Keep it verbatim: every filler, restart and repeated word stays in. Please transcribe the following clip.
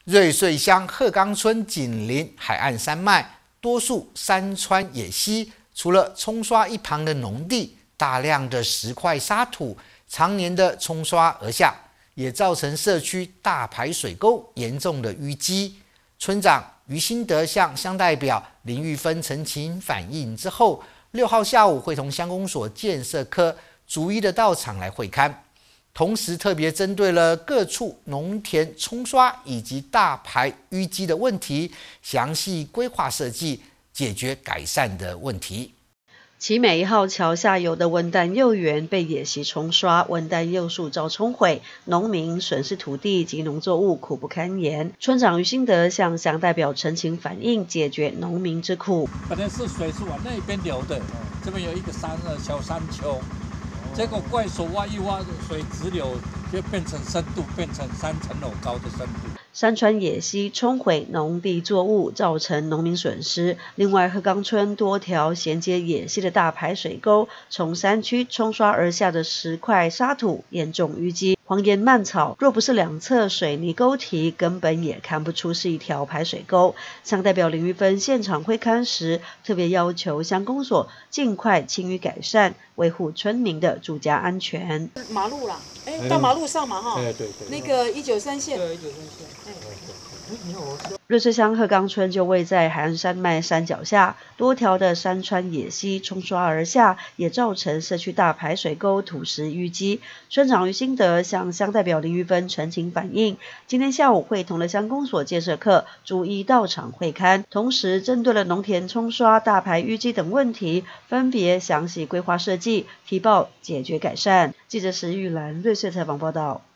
瑞穗乡鹤冈村紧邻海岸山脉，多数山川野溪，除了冲刷一旁的农地，大量的石块沙土常年的冲刷而下，也造成社区大排水沟严重的淤积。村长于新德向乡代表林玉芬陈情反映之后，六号下午会同乡公所建设科逐一的到场来会勘。同时，特别针对了各处农田冲刷以及大排淤积的问题，详细规划设计，解决改善的问题。 奇美一号桥下游的文旦幼园被野溪冲刷，文旦幼树遭冲毁，农民损失土地及农作物，苦不堪言。村长于新德向乡代表陈情反映，解决农民之苦。 本来是水是往那边流的，这边有一个山的小山丘。结果怪手挖一挖，水直流，就变成深度，变成三层楼高的深度。 山川野溪冲毁农地作物，造成农民损失。另外，鹤冈村多条衔接野溪的大排水沟，从山区冲刷而下的石块沙土严重淤积，荒烟蔓草。若不是两侧水泥沟堤，根本也看不出是一条排水沟。乡代表林玉芬现场会勘时，特别要求乡公所尽快清淤改善，维护村民的住家安全。 马路啦，哎，到马路上嘛哈， 对对对， 那个一九三线， 对一九三线。 瑞穗乡鹤冈村就位在海岸山脉山脚下，多条的山川野溪冲刷而下，也造成社区大排水沟土石淤积。村长于新德向乡代表林玉芬陈情反映，今天下午会同了乡公所建设科逐一到场会勘，同时针对了农田冲刷、大排淤积等问题，分别详细规划设计，提报解决改善。记者石玉兰瑞穗采访报道。